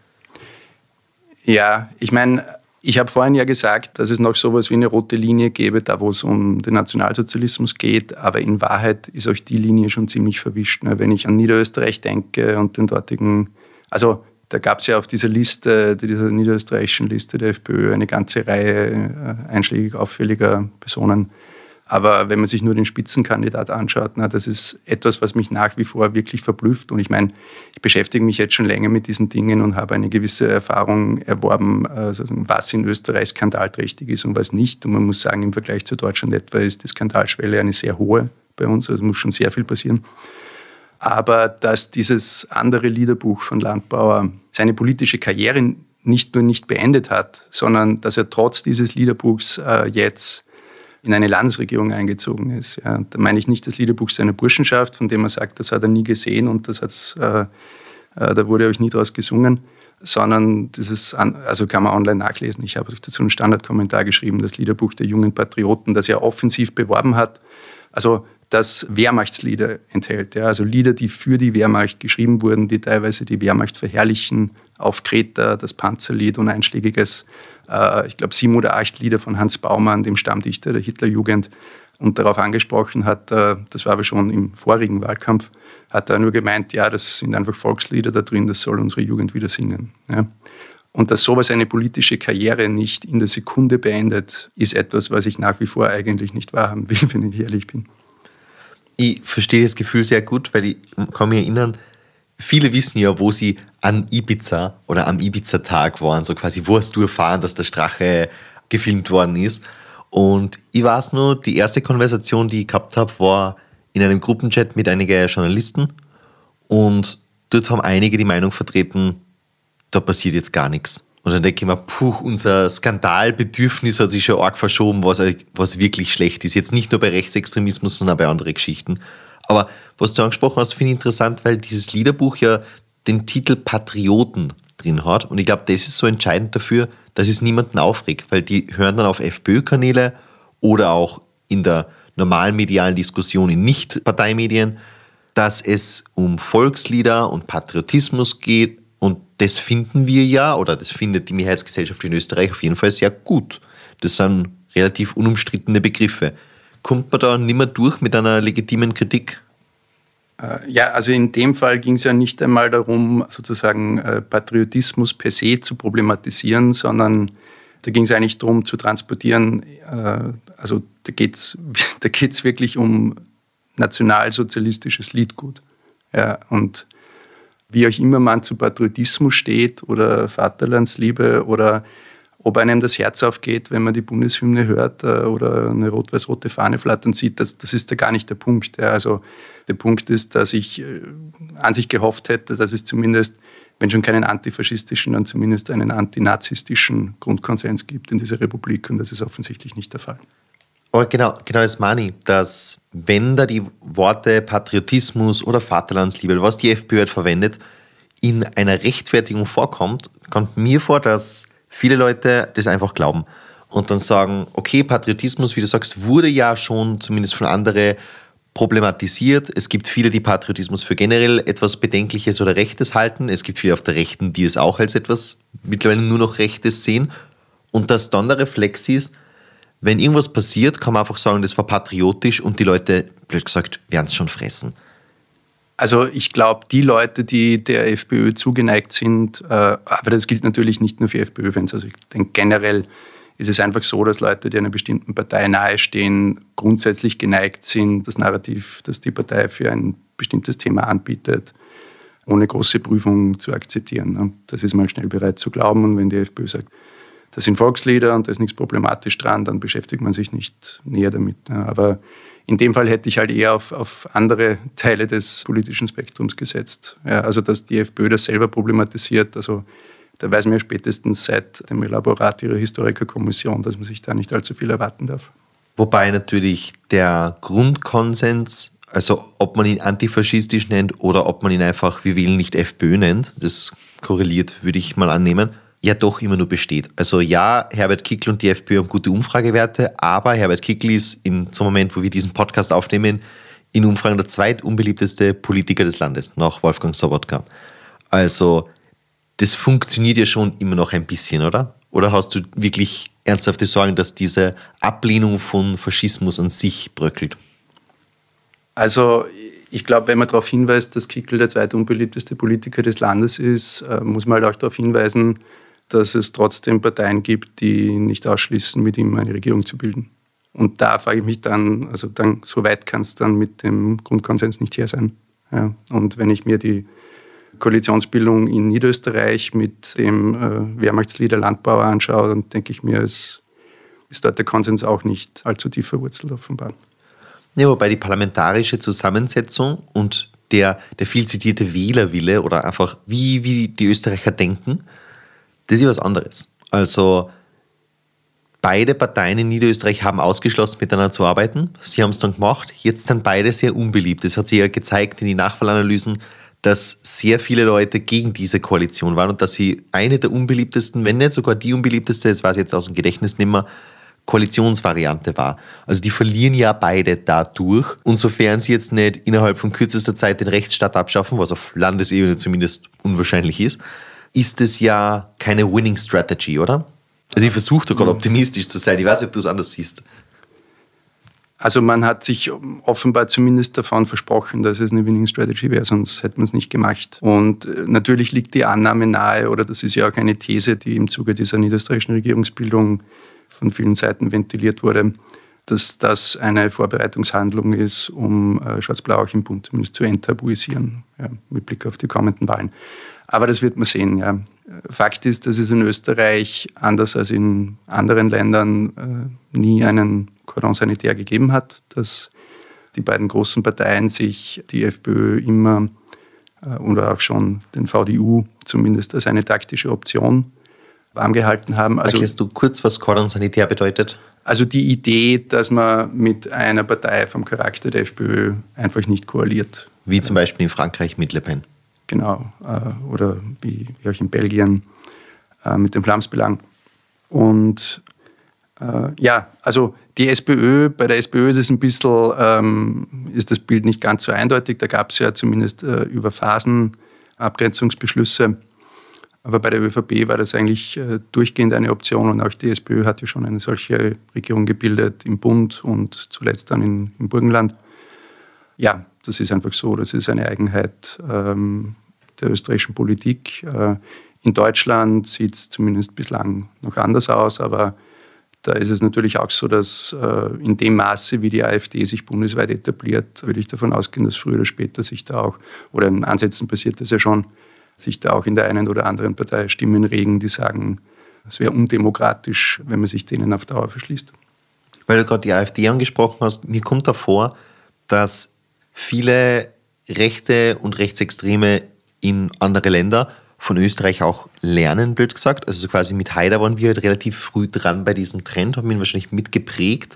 Ja, ich meine, ich habe vorhin ja gesagt, dass es noch sowas wie eine rote Linie gäbe, da wo es um den Nationalsozialismus geht, aber in Wahrheit ist euch die Linie schon ziemlich verwischt. Wenn ich an Niederösterreich denke und den dortigen, also da gab es ja auf dieser Liste, dieser niederösterreichischen Liste der FPÖ eine ganze Reihe einschlägig auffälliger Personen. Aber wenn man sich nur den Spitzenkandidat anschaut, na, das ist etwas, was mich nach wie vor wirklich verblüfft. Und ich meine, ich beschäftige mich jetzt schon länger mit diesen Dingen und habe eine gewisse Erfahrung erworben, also was in Österreich skandalträchtig ist und was nicht. Und man muss sagen, im Vergleich zu Deutschland etwa ist die Skandalschwelle eine sehr hohe bei uns. Also muss schon sehr viel passieren. Aber dass dieses andere Liederbuch von Landbauer seine politische Karriere nicht nur nicht beendet hat, sondern dass er trotz dieses Liederbuchs äh, jetzt in eine Landesregierung eingezogen ist. Ja. Da meine ich nicht das Liederbuch seiner Burschenschaft, von dem er sagt, das hat er nie gesehen und das hat's, äh, äh, da wurde euch nie draus gesungen, sondern dieses, also kann man online nachlesen. Ich habe dazu einen Standardkommentar geschrieben, das Liederbuch der jungen Patrioten, das er offensiv beworben hat. Also das Wehrmachtslieder enthält, ja, also Lieder, die für die Wehrmacht geschrieben wurden, die teilweise die Wehrmacht verherrlichen, auf Kreta, das Panzerlied und einschlägiges, äh, ich glaube, sieben oder acht Lieder von Hans Baumann, dem Stammdichter der Hitlerjugend, und darauf angesprochen hat, äh, das war aber schon im vorigen Wahlkampf, hat er nur gemeint, ja, das sind einfach Volkslieder da drin, das soll unsere Jugend wieder singen. Ja. Und dass sowas eine politische Karriere nicht in der Sekunde beendet, ist etwas, was ich nach wie vor eigentlich nicht wahrhaben will, wenn ich ehrlich bin. Ich verstehe das Gefühl sehr gut, weil ich kann mich erinnern, viele wissen ja, wo sie an Ibiza oder am Ibiza-Tag waren, so quasi, wo hast du erfahren, dass der Strache gefilmt worden ist. Und ich weiß nur, die erste Konversation, die ich gehabt habe, war in einem Gruppenchat mit einigen Journalisten und dort haben einige die Meinung vertreten, da passiert jetzt gar nichts. Und dann denke ich mir, puh, unser Skandalbedürfnis hat sich schon arg verschoben, was, was wirklich schlecht ist. Jetzt nicht nur bei Rechtsextremismus, sondern auch bei anderen Geschichten. Aber was du angesprochen hast, finde ich interessant, weil dieses Liederbuch ja den Titel Patrioten drin hat. Und ich glaube, das ist so entscheidend dafür, dass es niemanden aufregt, weil die hören dann auf FPÖ-Kanäle oder auch in der normalen medialen Diskussion in Nicht-Parteimedien, dass es um Volkslieder und Patriotismus geht. Und das finden wir ja, oder das findet die Mehrheitsgesellschaft in Österreich auf jeden Fall sehr gut. Das sind relativ unumstrittene Begriffe. Kommt man da nicht mehr durch mit einer legitimen Kritik? Ja, also in dem Fall ging es ja nicht einmal darum, sozusagen Patriotismus per se zu problematisieren, sondern da ging es eigentlich darum zu transportieren, also da geht es da geht's wirklich um nationalsozialistisches Liedgut. Ja, und wie auch immer man zu Patriotismus steht oder Vaterlandsliebe oder ob einem das Herz aufgeht, wenn man die Bundeshymne hört oder eine rot-weiß-rote Fahne flattern sieht, das, das ist da gar nicht der Punkt. Ja, also der Punkt ist, dass ich an sich gehofft hätte, dass es zumindest, wenn schon keinen antifaschistischen, dann zumindest einen antinazistischen Grundkonsens gibt in dieser Republik, und das ist offensichtlich nicht der Fall. Aber genau, genau das meine ich, dass wenn da die Worte Patriotismus oder Vaterlandsliebe, was die FPÖ halt verwendet, in einer Rechtfertigung vorkommt, kommt mir vor, dass viele Leute das einfach glauben und dann sagen, okay, Patriotismus, wie du sagst, wurde ja schon zumindest von anderen problematisiert. Es gibt viele, die Patriotismus für generell etwas Bedenkliches oder Rechtes halten. Es gibt viele auf der Rechten, die es auch als etwas mittlerweile nur noch Rechtes sehen. Und dass dann der Reflex ist, wenn irgendwas passiert, kann man einfach sagen, das war patriotisch und die Leute, blöd gesagt, werden es schon fressen. Also ich glaube, die Leute, die der FPÖ zugeneigt sind, äh, aber das gilt natürlich nicht nur für FPÖ-Fans, also ich denke generell ist es einfach so, dass Leute, die einer bestimmten Partei nahestehen, grundsätzlich geneigt sind, das Narrativ, das die Partei für ein bestimmtes Thema anbietet, ohne große Prüfung zu akzeptieren. Das ist mal schnell bereit zu glauben, und wenn die FPÖ sagt, das sind Volkslieder und da ist nichts problematisch dran, dann beschäftigt man sich nicht näher damit. Aber in dem Fall hätte ich halt eher auf, auf andere Teile des politischen Spektrums gesetzt. Ja, also dass die FPÖ das selber problematisiert, also da weiß man ja spätestens seit dem Elaborat ihrer Historikerkommission, dass man sich da nicht allzu viel erwarten darf. Wobei natürlich der Grundkonsens, also ob man ihn antifaschistisch nennt oder ob man ihn einfach, wir wählen nicht FPÖ nennt, das korreliert, würde ich mal annehmen, ja doch immer nur besteht. Also ja, Herbert Kickl und die FPÖ haben gute Umfragewerte, aber Herbert Kickl ist in, zum Moment, wo wir diesen Podcast aufnehmen, in Umfragen der zweitunbeliebteste Politiker des Landes, nach Wolfgang Sobotka. Also das funktioniert ja schon immer noch ein bisschen, oder? Oder hast du wirklich ernsthafte Sorgen, dass diese Ablehnung von Faschismus an sich bröckelt? Also ich glaube, wenn man darauf hinweist, dass Kickl der zweitunbeliebteste Politiker des Landes ist, muss man halt auch darauf hinweisen, dass es trotzdem Parteien gibt, die nicht ausschließen, mit ihm eine Regierung zu bilden. Und da frage ich mich dann, also dann, so weit kann es dann mit dem Grundkonsens nicht her sein. Ja. Und wenn ich mir die Koalitionsbildung in Niederösterreich mit dem äh, Wehrmachtslieder Landbauer anschaue, dann denke ich mir, es ist dort der Konsens auch nicht allzu tief verwurzelt offenbar. Ja, wobei die parlamentarische Zusammensetzung und der, der viel zitierte Wählerwille oder einfach wie, wie die Österreicher denken, Das ist was anderes. Also beide Parteien in Niederösterreich haben ausgeschlossen, miteinander zu arbeiten. Sie haben es dann gemacht. Jetzt sind beide sehr unbeliebt. Das hat sich ja gezeigt in den Nachwahlanalysen, dass sehr viele Leute gegen diese Koalition waren und dass sie eine der unbeliebtesten, wenn nicht sogar die unbeliebteste, das weiß ich jetzt aus dem Gedächtnis nicht mehr, Koalitionsvariante war. Also die verlieren ja beide dadurch. Und sofern sie jetzt nicht innerhalb von kürzester Zeit den Rechtsstaat abschaffen, was auf Landesebene zumindest unwahrscheinlich ist, ist es ja keine Winning Strategy, oder? Also ich versuche da gerade optimistisch zu sein. Ich weiß nicht, ob du es anders siehst. Also man hat sich offenbar zumindest davon versprochen, dass es eine Winning Strategy wäre, sonst hätte man es nicht gemacht. Und natürlich liegt die Annahme nahe, oder das ist ja auch eine These, die im Zuge dieser niederösterreichischen Regierungsbildung von vielen Seiten ventiliert wurde, dass das eine Vorbereitungshandlung ist, um Schwarz-Blau auch im Bund zumindest zu enttabuisieren, ja, mit Blick auf die kommenden Wahlen. Aber das wird man sehen, ja. Fakt ist, dass es in Österreich, anders als in anderen Ländern, äh, nie einen Cordon sanitaire gegeben hat, dass die beiden großen Parteien sich, die FPÖ immer äh, oder auch schon den V D U zumindest als eine taktische Option warm gehalten haben. Also, erklärst du kurz, was Cordon sanitaire bedeutet? Also die Idee, dass man mit einer Partei vom Charakter der FPÖ einfach nicht koaliert. Wie zum Beispiel in Frankreich mit Le Pen. Genau, äh, oder wie, wie auch in Belgien äh, mit dem Flamsbelang. Und äh, ja, also die SPÖ, bei der SPÖ ist es ein bisschen, ähm, ist das Bild nicht ganz so eindeutig. Da gab es ja zumindest äh, über Phasen Abgrenzungsbeschlüsse. Aber bei der ÖVP war das eigentlich äh, durchgehend eine Option und auch die SPÖ hat ja schon eine solche Regierung gebildet im Bund und zuletzt dann in, im Burgenland. Ja, das ist einfach so, das ist eine Eigenheit ähm, der österreichischen Politik. Äh, in Deutschland sieht es zumindest bislang noch anders aus, aber da ist es natürlich auch so, dass äh, in dem Maße, wie die AfD sich bundesweit etabliert, würde ich davon ausgehen, dass früher oder später sich da auch, oder in Ansätzen passiert das ja schon, sich da auch in der einen oder anderen Partei Stimmen regen, die sagen, es wäre undemokratisch, wenn man sich denen auf Dauer verschließt. Weil du gerade die AfD angesprochen hast, mir kommt davor, dass viele Rechte und Rechtsextreme in andere Länder von Österreich auch lernen, blöd gesagt. Also quasi mit Haider waren wir halt relativ früh dran bei diesem Trend, haben ihn wahrscheinlich mitgeprägt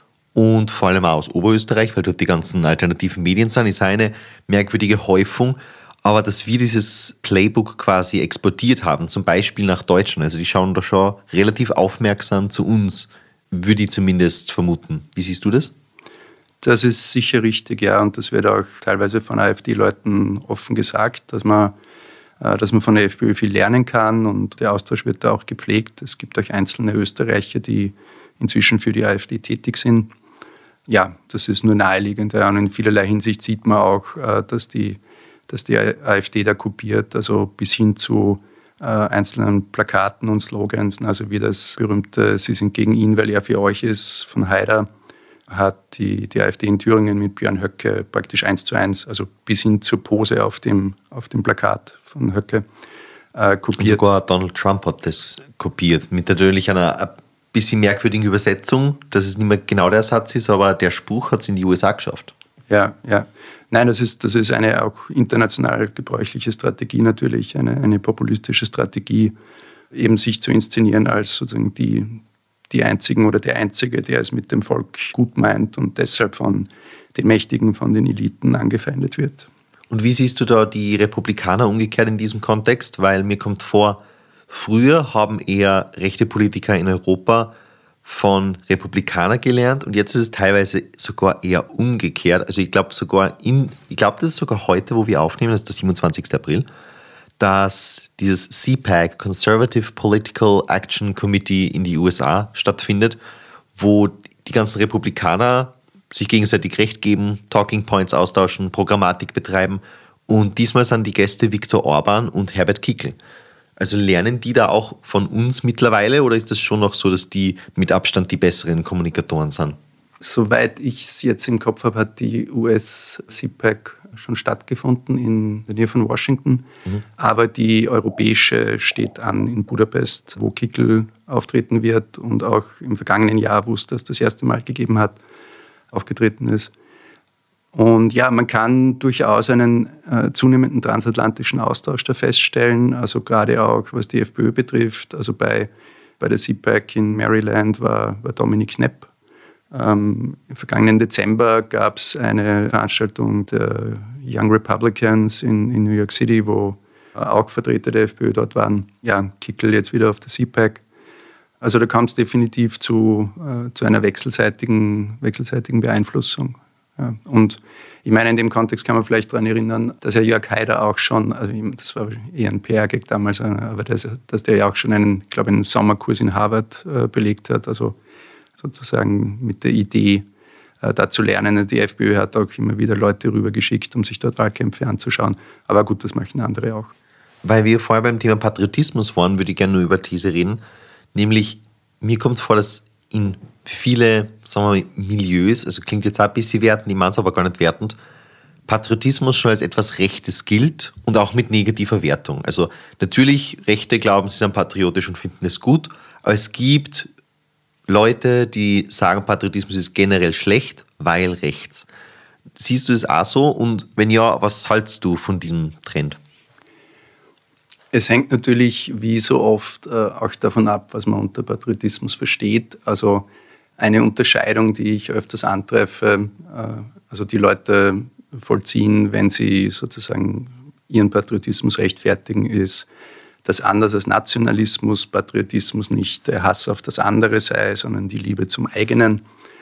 und vor allem auch aus Oberösterreich, weil dort die ganzen alternativen Medien sind, ist eine merkwürdige Häufung. Aber dass wir dieses Playbook quasi exportiert haben, zum Beispiel nach Deutschland, also die schauen da schon relativ aufmerksam zu uns, würde ich zumindest vermuten. Wie siehst du das? Das ist sicher richtig, ja, und das wird auch teilweise von AfD-Leuten offen gesagt, dass man, dass man von der FPÖ viel lernen kann und der Austausch wird da auch gepflegt. Es gibt auch einzelne Österreicher, die inzwischen für die AfD tätig sind. Ja, das ist nur naheliegend, ja, und in vielerlei Hinsicht sieht man auch, dass die, dass die AfD da kopiert, also bis hin zu äh, einzelnen Plakaten und Slogans, also wie das berühmte „Sie sind gegen ihn, weil er für euch ist" von Haider, hat die, die AfD in Thüringen mit Björn Höcke praktisch eins zu eins, also bis hin zur Pose auf dem, auf dem Plakat von Höcke, äh, kopiert. Und sogar Donald Trump hat das kopiert, mit natürlich einer ein bisschen merkwürdigen Übersetzung, dass es nicht mehr genau der Satz ist, aber der Spruch hat es in die U S A geschafft. Ja, ja. Nein, das ist, das ist eine auch international gebräuchliche Strategie natürlich, eine, eine populistische Strategie, eben sich zu inszenieren als sozusagen die, die Einzigen oder der Einzige, der es mit dem Volk gut meint und deshalb von den Mächtigen, von den Eliten angefeindet wird. Und wie siehst du da die Republikaner umgekehrt in diesem Kontext? Weil mir kommt vor, früher haben eher rechte Politiker in Europa von Republikanern gelernt und jetzt ist es teilweise sogar eher umgekehrt. Also ich glaube sogar in, ich glaube, das ist sogar heute, wo wir aufnehmen, das ist der siebenundzwanzigsten April, dass dieses C PAC, Conservative Political Action Committee in die U S A stattfindet, wo die ganzen Republikaner sich gegenseitig Recht geben, Talking Points austauschen, Programmatik betreiben und diesmal sind die Gäste Viktor Orban und Herbert Kickl. Also lernen die da auch von uns mittlerweile oder ist das schon noch so, dass die mit Abstand die besseren Kommunikatoren sind? Soweit ich es jetzt im Kopf habe, hat die U S-C PAC schon stattgefunden in der Nähe von Washington. Mhm. Aber die europäische steht an in Budapest, wo Kickl auftreten wird und auch im vergangenen Jahr, wo es das das erste Mal gegeben hat, aufgetreten ist. Und ja, man kann durchaus einen äh, zunehmenden transatlantischen Austausch da feststellen, also gerade auch was die FPÖ betrifft. Also bei, bei der C PAC in Maryland war, war Dominik Knepp. Ähm, Im vergangenen Dezember gab es eine Veranstaltung der Young Republicans in, in New York City, wo auch Vertreter der FPÖ dort waren. Ja, Kickl jetzt wieder auf der C PAC. Also da kommt es definitiv zu, äh, zu einer wechselseitigen, wechselseitigen Beeinflussung. Ja, und ich meine, in dem Kontext kann man vielleicht daran erinnern, dass ja Jörg Haider auch schon, also das war eher ein P R-Gag damals, aber dass, dass der ja auch schon einen, ich glaube, einen Sommerkurs in Harvard äh, belegt hat, also sozusagen mit der Idee, äh, da zu lernen. Die FPÖ hat auch immer wieder Leute rübergeschickt, um sich dort Wahlkämpfe anzuschauen. Aber gut, das machen andere auch. Weil wir vorher beim Thema Patriotismus waren, würde ich gerne nur über These reden. Nämlich, mir kommt vor, dass in viele, sagen wir mal, Milieus, also klingt jetzt auch ein bisschen wertend, ich meine es aber gar nicht wertend, Patriotismus schon als etwas Rechtes gilt und auch mit negativer Wertung. Also natürlich, Rechte glauben, sie sind patriotisch und finden es gut, aber es gibt Leute, die sagen, Patriotismus ist generell schlecht, weil rechts. Siehst du das auch so? Und wenn ja, was haltst du von diesem Trend? Es hängt natürlich, wie so oft, äh, auch davon ab, was man unter Patriotismus versteht. Also eine Unterscheidung, die ich öfters antreffe, äh, also die Leute vollziehen, wenn sie sozusagen ihren Patriotismus rechtfertigen, ist, dass anders als Nationalismus Patriotismus nicht der Hass auf das andere sei, sondern die Liebe zum eigenen.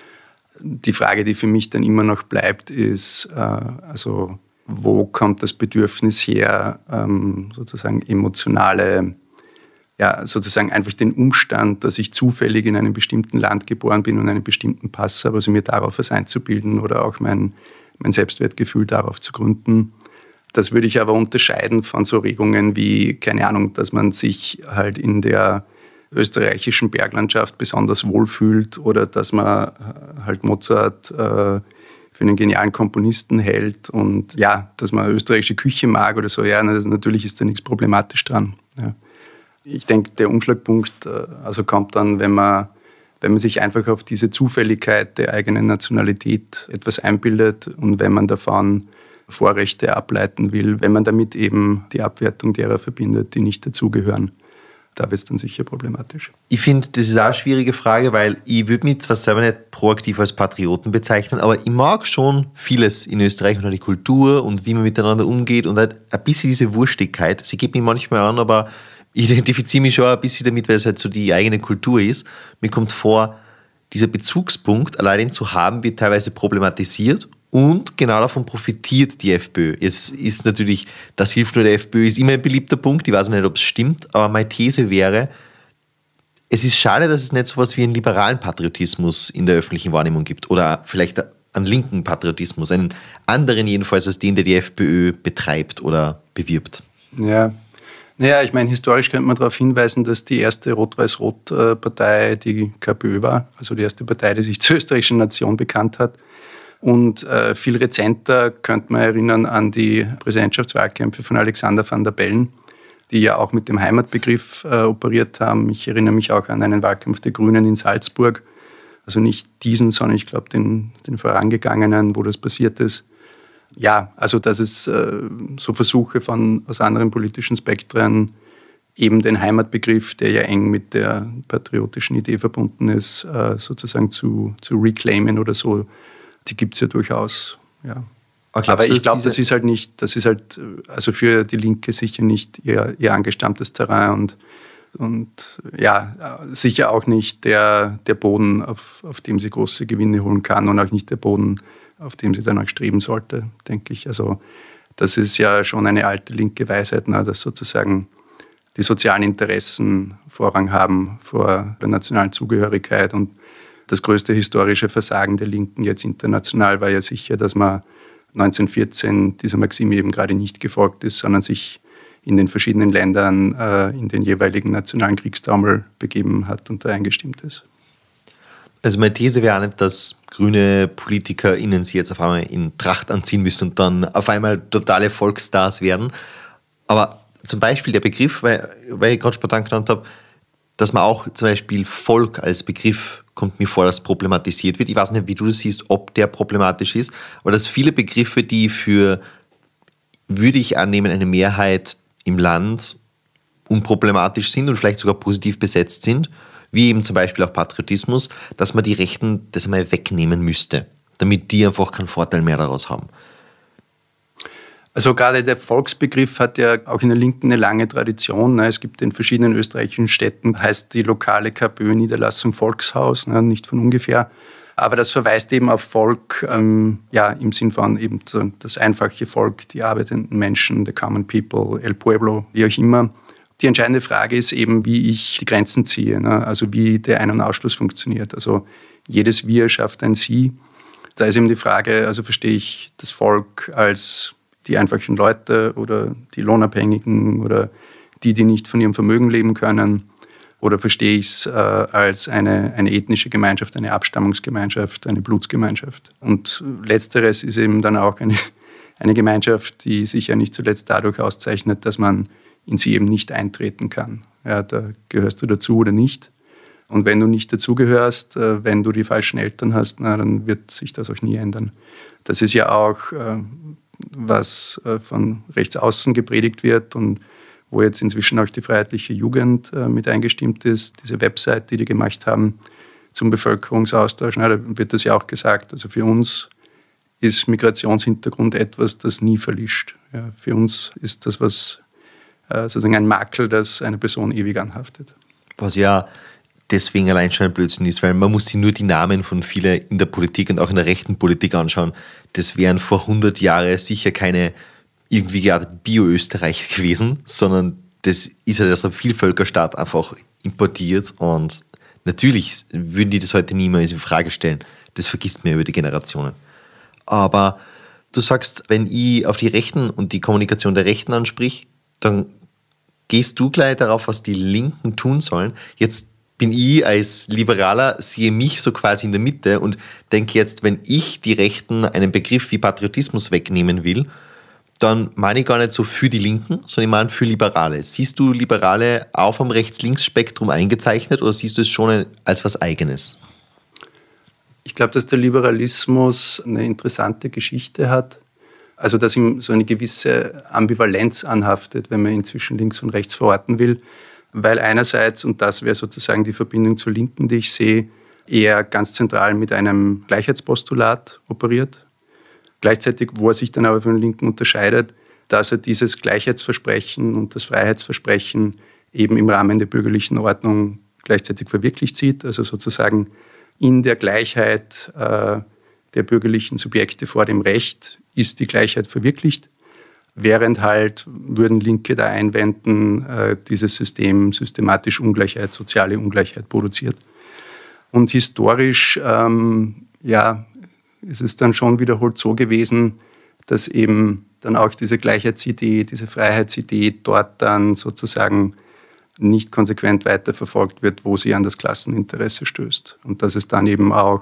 Die Frage, die für mich dann immer noch bleibt, ist, äh, also wo kommt das Bedürfnis her, ähm, sozusagen emotionale, ja, sozusagen einfach den Umstand, dass ich zufällig in einem bestimmten Land geboren bin und einen bestimmten Pass habe, also mir darauf was einzubilden oder auch mein, mein Selbstwertgefühl darauf zu gründen. Das würde ich aber unterscheiden von so Regungen wie, keine Ahnung, dass man sich halt in der österreichischen Berglandschaft besonders wohlfühlt oder dass man halt Mozart äh, für einen genialen Komponisten hält und ja, dass man österreichische Küche mag oder so. Ja, das, natürlich ist da nichts problematisch dran. Ja. Ich denke, der Umschlagpunkt also kommt dann, wenn man, wenn man sich einfach auf diese Zufälligkeit der eigenen Nationalität etwas einbildet und wenn man davon Vorrechte ableiten will, wenn man damit eben die Abwertung derer verbindet, die nicht dazugehören. Da wird es dann sicher problematisch. Ich finde, das ist auch eine schwierige Frage, weil ich würde mich zwar selber nicht proaktiv als Patrioten bezeichnen, aber ich mag schon vieles in Österreich und die Kultur und wie man miteinander umgeht und halt ein bisschen diese Wurstigkeit. Sie geht mich manchmal an, aber ich identifiziere mich schon ein bisschen damit, weil es halt so die eigene Kultur ist. Mir kommt vor, dieser Bezugspunkt, allein den zu haben, wird teilweise problematisiert. Und genau davon profitiert die FPÖ. Es ist natürlich, das hilft nur der FPÖ, ist immer ein beliebter Punkt. Ich weiß nicht, ob es stimmt, aber meine These wäre, es ist schade, dass es nicht so etwas wie einen liberalen Patriotismus in der öffentlichen Wahrnehmung gibt oder vielleicht einen linken Patriotismus, einen anderen jedenfalls als den, der die FPÖ betreibt oder bewirbt. Ja, naja, ich meine, historisch könnte man darauf hinweisen, dass die erste Rot-Weiß-Rot-Partei die KPÖ war, also die erste Partei, die sich zur österreichischen Nation bekannt hat. Und äh, viel rezenter könnte man erinnern an die Präsidentschaftswahlkämpfe von Alexander Van der Bellen, die ja auch mit dem Heimatbegriff äh, operiert haben. Ich erinnere mich auch an einen Wahlkampf der Grünen in Salzburg. Also nicht diesen, sondern ich glaube den, den vorangegangenen, wo das passiert ist. Ja, also dass es äh, so Versuche von aus anderen politischen Spektren, eben den Heimatbegriff, der ja eng mit der patriotischen Idee verbunden ist, äh, sozusagen zu, zu reclaimen oder so, die gibt es ja durchaus, ja. Aber, Aber ich glaube, das ist halt nicht, das ist halt, also für die Linke sicher nicht ihr, ihr angestammtes Terrain und, und ja, sicher auch nicht der, der Boden, auf, auf dem sie große Gewinne holen kann und auch nicht der Boden, auf dem sie dann auch streben sollte, denke ich. Also das ist ja schon eine alte linke Weisheit, ne, dass sozusagen die sozialen Interessen Vorrang haben vor der nationalen Zugehörigkeit. Und das größte historische Versagen der Linken jetzt international war ja sicher, dass man neunzehnhundertvierzehn dieser Maxime eben gerade nicht gefolgt ist, sondern sich in den verschiedenen Ländern äh, in den jeweiligen nationalen Kriegstaumel begeben hat und da eingestimmt ist. Also meine These wäre auch nicht, dass grüne PolitikerInnen sich jetzt auf einmal in Tracht anziehen müssen und dann auf einmal totale Volksstars werden. Aber zum Beispiel der Begriff, weil, weil ich gerade spontan genannt habe, dass man auch zum Beispiel Volk als Begriff kommt mir vor, dass problematisiert wird. Ich weiß nicht, wie du das siehst, ob der problematisch ist, aber dass viele Begriffe, die für, würde ich annehmen, eine Mehrheit im Land unproblematisch sind und vielleicht sogar positiv besetzt sind, wie eben zum Beispiel auch Patriotismus, dass man die Rechten das einmal wegnehmen müsste, damit die einfach keinen Vorteil mehr daraus haben. Also gerade der Volksbegriff hat ja auch in der Linken eine lange Tradition. Es gibt in verschiedenen österreichischen Städten, heißt die lokale KPÖ-Niederlassung Volkshaus, nicht von ungefähr. Aber das verweist eben auf Volk, ähm, ja, im Sinn von eben so das einfache Volk, die arbeitenden Menschen, the common people, el pueblo, wie auch immer. Die entscheidende Frage ist eben, wie ich die Grenzen ziehe, ne? Also wie der Ein- und Ausschluss funktioniert. Also jedes Wir schafft ein Sie. Da ist eben die Frage, also verstehe ich das Volk als die einfachen Leute oder die Lohnabhängigen oder die, die nicht von ihrem Vermögen leben können? Oder verstehe ich es äh, als eine, eine ethnische Gemeinschaft, eine Abstammungsgemeinschaft, eine Blutsgemeinschaft? Und letzteres ist eben dann auch eine, eine Gemeinschaft, die sich ja nicht zuletzt dadurch auszeichnet, dass man in sie eben nicht eintreten kann. Ja, da gehörst du dazu oder nicht. Und wenn du nicht dazugehörst, äh, wenn du die falschen Eltern hast, na, dann wird sich das auch nie ändern. Das ist ja auch äh, was äh, von rechts außen gepredigt wird und wo jetzt inzwischen auch die Freiheitliche Jugend äh, mit eingestimmt ist, diese Website, die die gemacht haben zum Bevölkerungsaustausch, na, da wird das ja auch gesagt. Also für uns ist Migrationshintergrund etwas, das nie verlischt. Ja, für uns ist das was äh, sozusagen ein Makel, das eine Person ewig anhaftet. Was ja deswegen allein schon ein Blödsinn ist, weil man muss sich nur die Namen von vielen in der Politik und auch in der rechten Politik anschauen. Das wären vor hundert Jahren sicher keine irgendwie gerade Bio-Österreicher gewesen, sondern das ist ja, dass ein Vielvölkerstaat einfach importiert und natürlich würden die das heute niemals in Frage stellen. Das vergisst man über die Generationen. Aber du sagst, wenn ich auf die Rechten und die Kommunikation der Rechten ansprich, dann gehst du gleich darauf, was die Linken tun sollen. Jetzt bin ich als Liberaler, sehe mich so quasi in der Mitte und denke jetzt, wenn ich die Rechten einen Begriff wie Patriotismus wegnehmen will, dann meine ich gar nicht so für die Linken, sondern ich meine für Liberale. Siehst du Liberale auch am Rechts-Links-Spektrum eingezeichnet oder siehst du es schon als was Eigenes? Ich glaube, dass der Liberalismus eine interessante Geschichte hat. Also dass ihm so eine gewisse Ambivalenz anhaftet, wenn man ihn zwischen links und rechts verorten will. Weil einerseits, und das wäre sozusagen die Verbindung zur Linken, die ich sehe, eher ganz zentral mit einem Gleichheitspostulat operiert. Gleichzeitig, wo er sich dann aber von den Linken unterscheidet, dass er dieses Gleichheitsversprechen und das Freiheitsversprechen eben im Rahmen der bürgerlichen Ordnung gleichzeitig verwirklicht sieht. Also sozusagen in der Gleichheit äh, der bürgerlichen Subjekte vor dem Recht ist die Gleichheit verwirklicht. Während halt, würden Linke da einwenden, äh, dieses System systematisch Ungleichheit, soziale Ungleichheit produziert. Und historisch, ähm, ja, ist es dann schon wiederholt so gewesen, dass eben dann auch diese Gleichheitsidee, diese Freiheitsidee dort dann sozusagen nicht konsequent weiterverfolgt wird, wo sie an das Klasseninteresse stößt. Und dass es dann eben auch,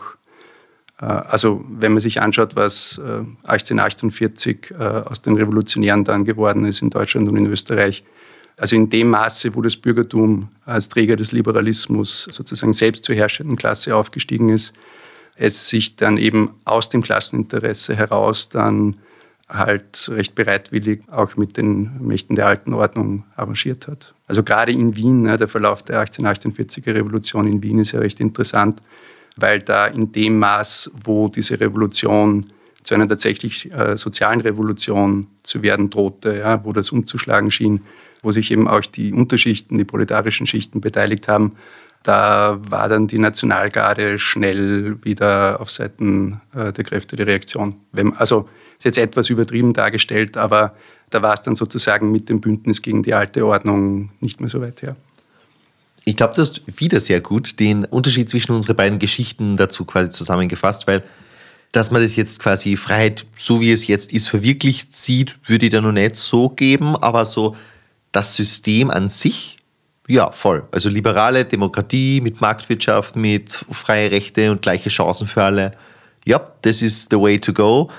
also wenn man sich anschaut, was achtzehnhundertachtundvierzig aus den Revolutionären dann geworden ist in Deutschland und in Österreich, also in dem Maße, wo das Bürgertum als Träger des Liberalismus sozusagen selbst zur herrschenden Klasse aufgestiegen ist, es sich dann eben aus dem Klasseninteresse heraus dann halt recht bereitwillig auch mit den Mächten der alten Ordnung arrangiert hat. Also gerade in Wien, ne, der Verlauf der achtzehnhundertachtundvierziger Revolution in Wien ist ja recht interessant, weil da in dem Maß, wo diese Revolution zu einer tatsächlich äh, sozialen Revolution zu werden drohte, ja, wo das umzuschlagen schien, wo sich eben auch die Unterschichten, die proletarischen Schichten beteiligt haben, da war dann die Nationalgarde schnell wieder auf Seiten äh, der Kräfte der Reaktion. Wenn, also ist jetzt etwas übertrieben dargestellt, aber da war es dann sozusagen mit dem Bündnis gegen die alte Ordnung nicht mehr so weit her. Ich glaube, du hast wieder sehr gut den Unterschied zwischen unseren beiden Geschichten dazu quasi zusammengefasst, weil dass man das jetzt quasi Freiheit, so wie es jetzt ist, verwirklicht sieht, würde ich da noch nicht so geben, aber so das System an sich, ja, voll. Also liberale Demokratie mit Marktwirtschaft, mit freie Rechte und gleiche Chancen für alle. Ja, das ist the way to go.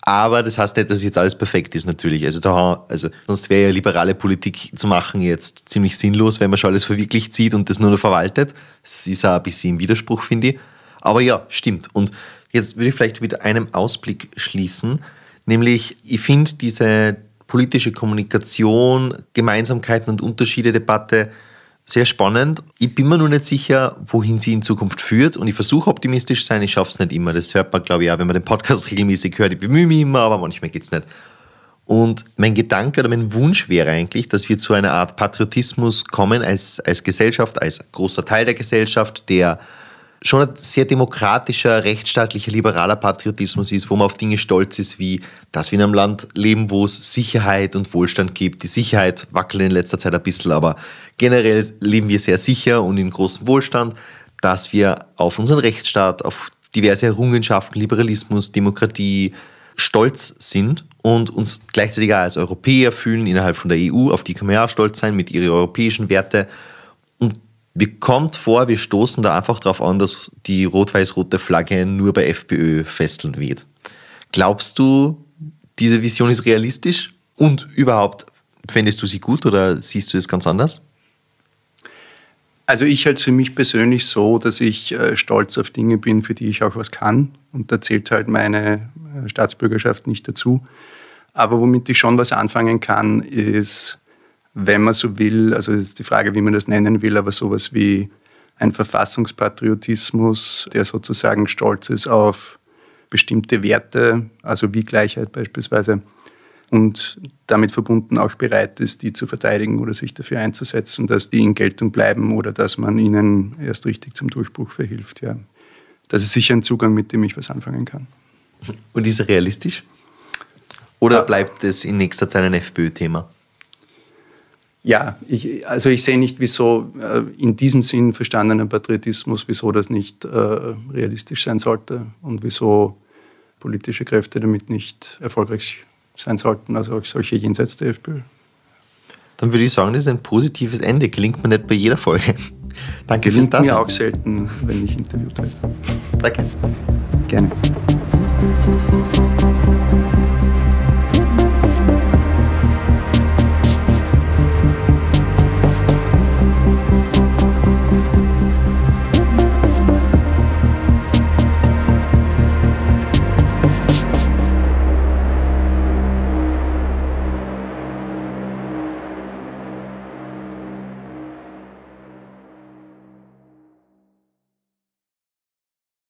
Aber das heißt nicht, dass jetzt alles perfekt ist natürlich. Also, da, also sonst wäre ja liberale Politik zu machen jetzt ziemlich sinnlos, wenn man schon alles verwirklicht sieht und das nur noch verwaltet. Das ist auch ein bisschen im Widerspruch, finde ich. Aber ja, stimmt. Und jetzt würde ich vielleicht mit einem Ausblick schließen. Nämlich, ich finde diese politische Kommunikation, Gemeinsamkeiten und Unterschiede-Debatte sehr spannend. Ich bin mir nur nicht sicher, wohin sie in Zukunft führt, und ich versuche optimistisch zu sein, ich schaffe es nicht immer. Das hört man, glaube ich, auch, wenn man den Podcast regelmäßig hört. Ich bemühe mich immer, aber manchmal geht es nicht. Und mein Gedanke oder mein Wunsch wäre eigentlich, dass wir zu einer Art Patriotismus kommen als, als Gesellschaft, als großer Teil der Gesellschaft, der schon ein sehr demokratischer, rechtsstaatlicher, liberaler Patriotismus ist, wo man auf Dinge stolz ist, wie dass wir in einem Land leben, wo es Sicherheit und Wohlstand gibt. Die Sicherheit wackelt in letzter Zeit ein bisschen, aber generell leben wir sehr sicher und in großem Wohlstand, dass wir auf unseren Rechtsstaat, auf diverse Errungenschaften, Liberalismus, Demokratie stolz sind und uns gleichzeitig auch als Europäer fühlen innerhalb von der E U. Auf die kann man ja auch stolz sein mit ihren europäischen Werten. Und mir kommt vor, wir stoßen da einfach darauf an, dass die rot-weiß-rote Flagge nur bei FPÖ festeln weht. Glaubst du, diese Vision ist realistisch? Und überhaupt, fändest du sie gut oder siehst du es ganz anders? Also ich halte es für mich persönlich so, dass ich äh, stolz auf Dinge bin, für die ich auch was kann. Und da zählt halt meine äh, Staatsbürgerschaft nicht dazu. Aber womit ich schon was anfangen kann, ist, wenn man so will, also ist die Frage, wie man das nennen will, aber sowas wie ein Verfassungspatriotismus, der sozusagen stolz ist auf bestimmte Werte, also wie Gleichheit beispielsweise, und damit verbunden auch bereit ist, die zu verteidigen oder sich dafür einzusetzen, dass die in Geltung bleiben oder dass man ihnen erst richtig zum Durchbruch verhilft. Ja. Das ist sicher ein Zugang, mit dem ich was anfangen kann. Und ist er realistisch? Oder bleibt es in nächster Zeit ein FPÖ-Thema? Ja, ich, also ich sehe nicht, wieso äh, in diesem Sinn verstandener Patriotismus, wieso das nicht äh, realistisch sein sollte und wieso politische Kräfte damit nicht erfolgreich sein sollten, also auch solche jenseits der FPÖ. Dann würde ich sagen, das ist ein positives Ende. Gelingt mir nicht bei jeder Folge. Danke fürs Dasein. Gelingt mir auch selten, wenn ich interviewt werde. Danke. Gerne.